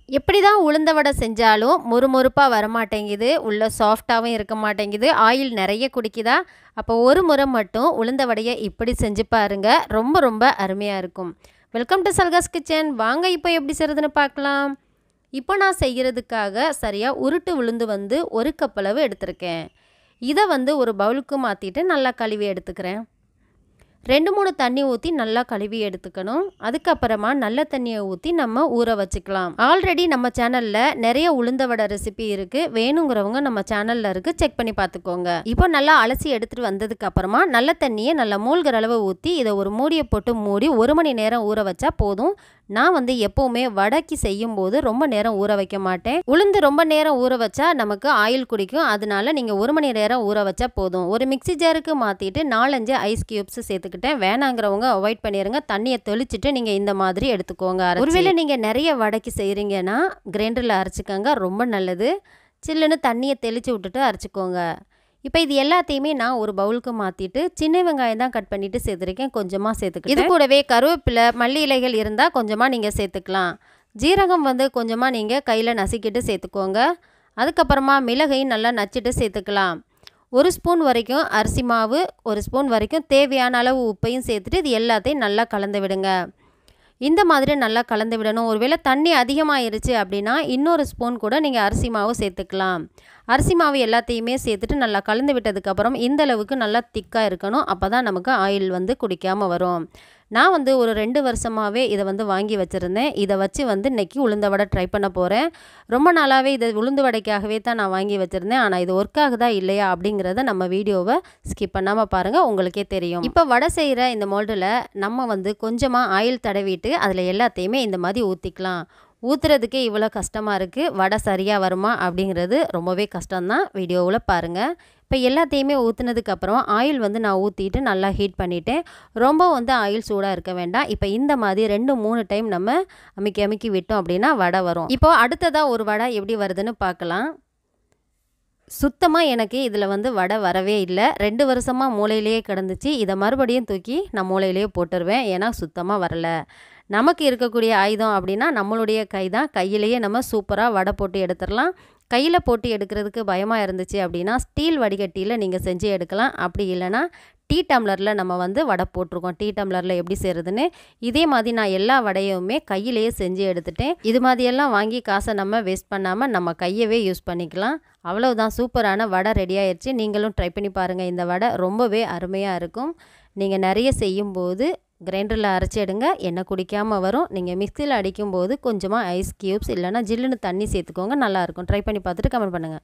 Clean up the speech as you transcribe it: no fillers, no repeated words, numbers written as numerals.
எப்படி தான் உளுந்த வடை செஞ்சாலும் மொறுமொறுப்பாக வரமாட்டேங்குது, உள்ள சாஃப்டாகவும் இருக்க மாட்டேங்குது, ஆயில் நிறைய குடிக்குதா? அப்போ ஒரு முறை மட்டும் உளுந்த வடையை இப்படி செஞ்சு பாருங்க, ரொம்ப ரொம்ப அருமையாக இருக்கும். வெல்கம் டு சல்காஸ் கிச்சன். வாங்க இப்போ எப்படி செய்கிறதுன்னு பார்க்கலாம். இப்போ நான் செய்கிறதுக்காக சரியாக உருட்டு உளுந்து வந்து 1 கப் அளவு எடுத்திருக்கேன். இதை வந்து ஒரு பவுலுக்கு மாற்றிட்டு நல்லா கழுவி எடுத்துக்கிறேன். 2-3 தண்ணி ஊற்றி நல்லா கழுவி எடுத்துக்கணும். அதுக்கப்புறமா நல்ல தண்ணியை ஊற்றி நம்ம ஊற வச்சுக்கலாம். ஆல்ரெடி நம்ம சேனலில் நிறைய உளுந்த வடை ரெசிபி இருக்குது, வேணுங்கிறவங்க நம்ம சேனலில் இருக்குது, செக் பண்ணி பார்த்துக்கோங்க. இப்போ நல்லா அலசி எடுத்துகிட்டு வந்ததுக்கப்புறமா நல்ல தண்ணியை நல்லா மூழ்கிற அளவு ஊற்றி இதை ஒரு மூடியை போட்டு மூடி 1 மணி நேரம் ஊற வச்சா போதும். நான் வந்து எப்போவுமே வடைக்கு செய்யும்போது ரொம்ப நேரம் ஊற வைக்க மாட்டேன். உளுந்து ரொம்ப நேரம் ஊற வச்சா நமக்கு ஆயில் குடிக்கும், அதனால நீங்கள் 1 மணி நேரம் ஊற வச்சா போதும். ஒரு மிக்சி ஜாருக்கு மாற்றிட்டு 4-5 ஐஸ் கியூப்ஸ் சேர்த்துக்கிட்டேன். வேணாங்கிறவங்க அவாய்ட் பண்ணிடுங்க. தண்ணியை தெளிச்சுட்டு நீங்கள் இந்த மாதிரி எடுத்துக்கோங்க. ஒருவேளை நீங்கள் நிறைய வடைக்கு செய்கிறீங்கன்னா கிரைண்டரில் அரைச்சிக்கோங்க, ரொம்ப நல்லது. சில்லுன்னு தண்ணியை தெளித்து விட்டுட்டு அரைச்சிக்கோங்க. இப்போ இது எல்லாத்தையுமே நான் ஒரு பவுலுக்கு மாற்றிட்டு சின்ன வெங்காயம் தான் கட் பண்ணிவிட்டு சேர்த்துருக்கேன், கொஞ்சமாக சேர்த்துக்கிட்டேன். இது கூடவே கருவேப்பிலை, மல்லி இலைகள் இருந்தால் கொஞ்சமாக நீங்கள் சேர்த்துக்கலாம். ஜீரகம் வந்து கொஞ்சமாக நீங்கள் கையில் நசுக்கிட்டு சேர்த்துக்கோங்க. அதுக்கப்புறமா மிளகையும் நல்லா நச்சுட்டு சேர்த்துக்கலாம். 1 ஸ்பூன் வரைக்கும் அரிசி மாவு, 1 ஸ்பூன் வரைக்கும் தேவையான அளவு உப்பையும் சேர்த்துட்டு இது எல்லாத்தையும் நல்லா கலந்து விடுங்க. இந்த மாதிரி நல்லா கலந்து விடணும். ஒருவேளை தண்ணி அதிகமாகிருச்சு அப்படின்னா இன்னொரு ஸ்பூன் கூட நீங்கள் அரிசி மாவு சேர்த்துக்கலாம். அரிசி மாவு எல்லாத்தையுமே சேர்த்துட்டு நல்லா கலந்து விட்டதுக்கப்புறம் இந்த அளவுக்கு நல்லா திக்காக இருக்கணும். அப்போ தான் நமக்கு ஆயில் வந்து குடிக்காமல் வரும். நான் வந்து ஒரு 2 வருஷமாகவே இதை வந்து வாங்கி வச்சுருந்தேன். இதை வச்சு வந்து இன்றைக்கி உளுந்த வடை ட்ரை பண்ண போகிறேன். ரொம்ப நாளாகவே இதை உளுந்து வடைக்காகவே தான் நான் வாங்கி வச்சுருந்தேன். ஆனால் இது ஒர்க் ஆகுதா இல்லையா அப்படிங்கிறத நம்ம வீடியோவை ஸ்கிப் பண்ணாமல் பாருங்கள், உங்களுக்கே தெரியும். இப்போ வடை செய்கிற இந்த மோல்டில் நம்ம வந்து கொஞ்சமாக ஆயில் தடவிட்டு அதில் எல்லாத்தையுமே இந்த மாதிரி ஊற்றிக்கலாம். ஊற்றுறதுக்கே இவ்வளோ கஷ்டமாக இருக்குது, வடை சரியாக வருமா அப்படிங்கிறது ரொம்பவே கஷ்டம்தான். வீடியோவில் பாருங்கள். இப்போ எல்லாத்தையுமே ஊற்றுனதுக்கப்புறம் ஆயில் வந்து நான் ஊற்றிட்டு நல்லா ஹீட் பண்ணிவிட்டேன். ரொம்ப வந்து ஆயில் சூடாக இருக்க வேண்டாம். இப்போ இந்த மாதிரி 2-3 டைம் நம்ம அமுக்கி அமுக்கி விட்டோம் அப்படின்னா வடை வரும். இப்போது அடுத்ததாக ஒரு வடை எப்படி வருதுன்னு பார்க்கலாம். சுத்தமாக எனக்கு இதில் வந்து வடை வரவே இல்லை. 2 வருஷமாக மூளையிலேயே கிடந்துச்சு. இதை மறுபடியும் தூக்கி நான் மூளையிலேயே போட்டுருவேன், ஏன்னா சுத்தமாக வரலை. நமக்கு இருக்கக்கூடிய ஆயுதம் அப்படின்னா நம்மளுடைய கை தான். கையிலேயே நம்ம சூப்பராக வடை போட்டு எடுத்துடலாம். கையில் போட்டு எடுக்கிறதுக்கு பயமாக இருந்துச்சு அப்படின்னா ஸ்டீல் வடிகட்டியில் நீங்கள் செஞ்சு எடுக்கலாம். அப்படி இல்லைன்னா டீ டம்ளரில் நம்ம வந்து வடை போட்டிருக்கோம். டீ டம்ளரில் எப்படி செய்கிறதுன்னு இதே மாதிரி நான் எல்லா வடையுமே கையிலேயே செஞ்சு எடுத்துட்டேன். இது மாதிரியெல்லாம் வாங்கி காசை நம்ம வேஸ்ட் பண்ணாமல் நம்ம கையவே யூஸ் பண்ணிக்கலாம். அவ்வளவுதான், சூப்பரான வடை ரெடி ஆயிடுச்சு. நீங்களும் ட்ரை பண்ணி பாருங்கள். இந்த வடை ரொம்பவே அருமையாக இருக்கும். நீங்கள் நிறைய செய்யும்போது கிரைண்டரில் அரைச்சி எடுங்க, எண்ணெய் குடிக்காமல் வரும். நீங்கள் மிக்சியில் அடிக்கும்போது கொஞ்சமாக ஐஸ் க்யூப்ஸ் இல்லைனா ஜில்லுன்னு தண்ணி சேர்த்துக்கோங்க, நல்லாயிருக்கும். ட்ரை பண்ணி பார்த்துட்டு கமெண்ட் பண்ணுங்கள்.